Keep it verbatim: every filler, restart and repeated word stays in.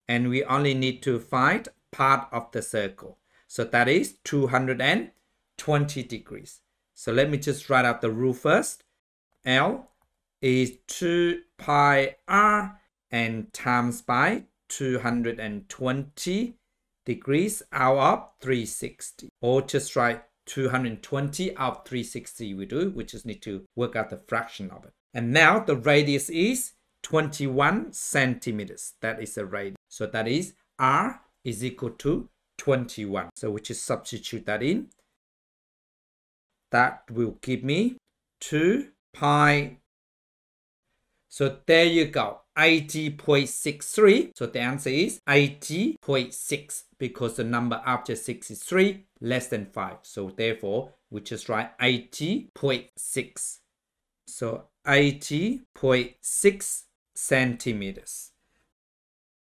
And we only need to find part of the circle. So that is two hundred twenty degrees. So let me just write out the rule first. L is two pi r and times by two hundred twenty degrees out of three hundred sixty. Or just write two hundred twenty out of three hundred sixty we do. We just need to work out the fraction of it. And now the radius is twenty-one centimeters. That is the radius. So that is r is equal to twenty-one. So we just substitute that in. That will give me two pi. So there you go, eighty point six three. So the answer is eighty point six because the number after six is three, less than five. So therefore, we just write eighty point six. So eighty point six centimeters.